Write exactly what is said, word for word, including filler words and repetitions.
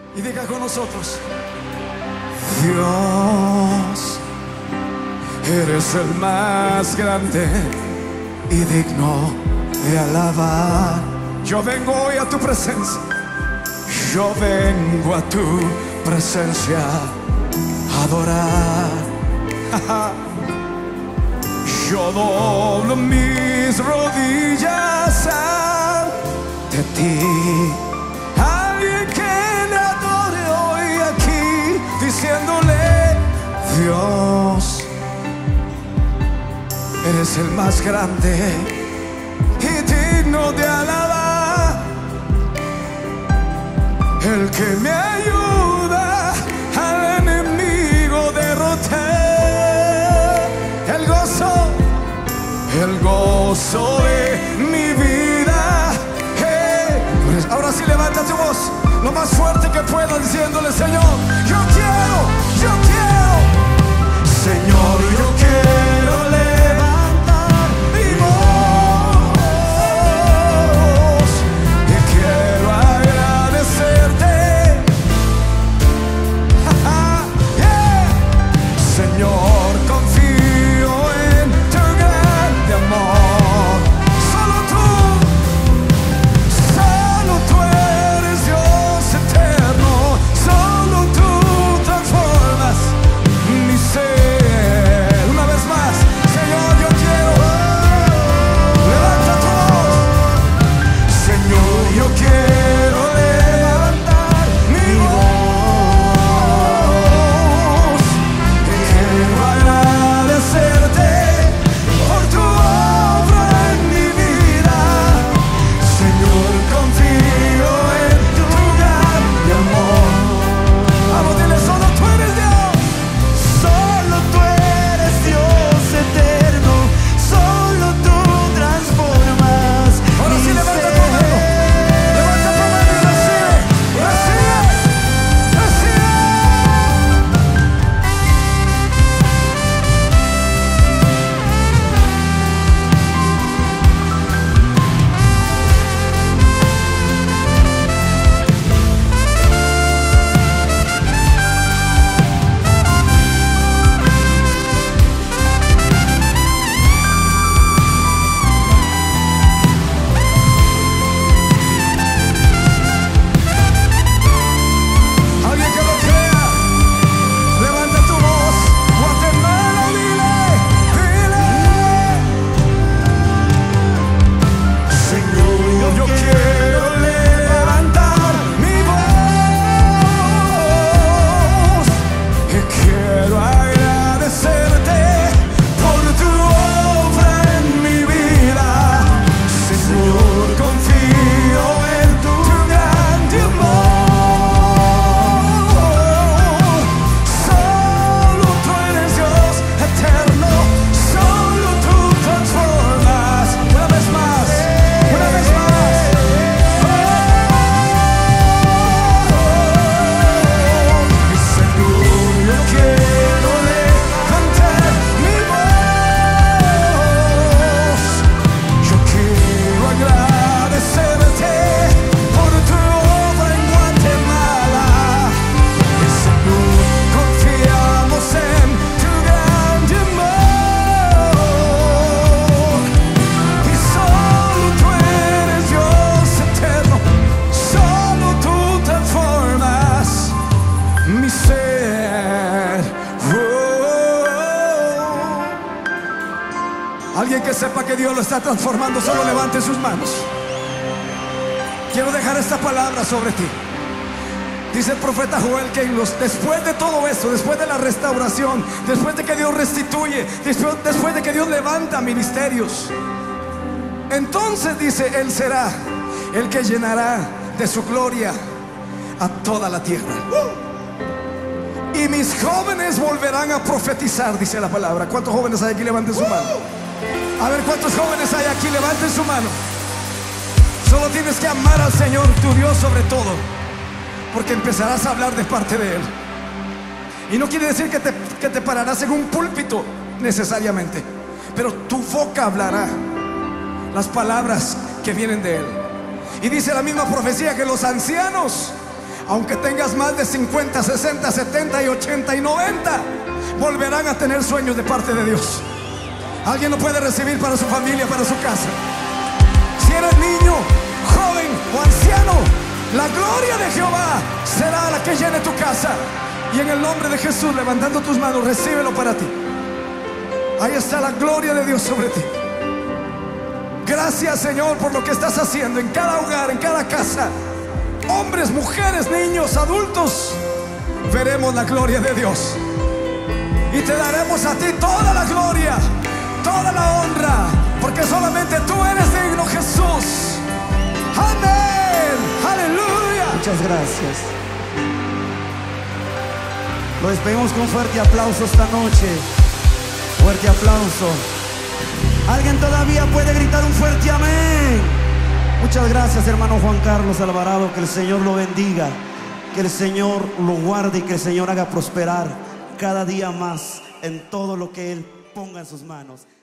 Y diga con nosotros: Dios, eres el más grande y digno de alabar. Yo vengo hoy a tu presencia, yo vengo a tu presencia a adorar. Yo doblo mis rodillas ante ti. Alguien que le adore hoy aquí, diciéndole: Dios, eres el más grande y digno de alabar, el que me ayuda al enemigo derrotar. El gozo, el gozo de mi vida. Hey. Pues ahora sí levanta tu voz lo más fuerte que puedas, diciéndole: Señor, yo quiero, yo quiero, Señor, yo quiero levantar mi voz y quiero agradecerte. Yeah. Señor, confío en tu grande amor. Solo tú, solo tú eres Dios eterno. Solo tú transformas mi ser. Una vez más, Señor, yo quiero. Levanta tu voz. Señor, yo quiero levantar mi voz y quiero agradecerte por tu obra en mi vida. Señor, confío en tu grande amor. Vamos, dile: solo tú eres Dios. Solo tú eres Dios eterno, solo tú transformas Ahora sí, mi levanta tu ser. mano. Levanta tu mano y recibe, recibe, recibe. Alguien que lo crea, levanta tu voz. Guatemala, dile, dile: Señor, yo quiero levantar mi voz y quiero agradecerte por tu obra en mi vida. Señor, confío en tu grande amor. Solo tú eres Dios eterno, solo tú transformas. Una vez más, una vez más. Oh, Señor, yo quiero levantar mi voz. Yo quiero agradecerte por tu obra en Guatemala. Y Señor, confiamos en tu grande amor. Y solo tú eres Dios eterno, solo tú transformas mi ser. Oh. Alguien que sepa que Dios lo está transformando, solo levante sus manos. Quiero dejar esta palabra sobre ti. Dice el profeta Joel que en los, después de todo esto, después de la restauración, después de que Dios restituye, después, después de que Dios levanta ministerios, entonces dice: Él será el que llenará de su gloria a toda la tierra. Y mis jóvenes volverán a profetizar, dice la palabra. ¿Cuántos jóvenes hay aquí? Levanten su mano. A ver, ¿cuántos jóvenes hay aquí? Levanten su mano. Solo tienes que amar al Señor tu Dios sobre todo, porque empezarás a hablar de parte de Él. Y no quiere decir que te, que te pararás en un púlpito necesariamente, pero tu boca hablará las palabras que vienen de Él. Y dice la misma profecía que los ancianos Aunque tengas más de cincuenta, sesenta, setenta y ochenta y noventa, volverán a tener sueños de parte de Dios. Alguien lo puede recibir para su familia, para su casa. Si eres niño, joven o anciano, la gloria de Jehová será la que llene tu casa. Y en el nombre de Jesús, levantando tus manos, recíbelo para ti. Ahí está la gloria de Dios sobre ti. Gracias, Señor, por lo que estás haciendo en cada hogar, en cada casa. Hombres, mujeres, niños, adultos, veremos la gloria de Dios. Y te daremos a ti toda la gloria, toda la honra, porque solamente tú eres digno, Jesús. Amén. Aleluya. Muchas gracias. Lo despedimos con un fuerte aplauso esta noche. Fuerte aplauso. ¿Alguien todavía puede gritar un fuerte amén? Muchas gracias, hermano Juan Carlos Alvarado. Que el Señor lo bendiga, que el Señor lo guarde y que el Señor haga prosperar cada día más en todo lo que Él ponga en sus manos.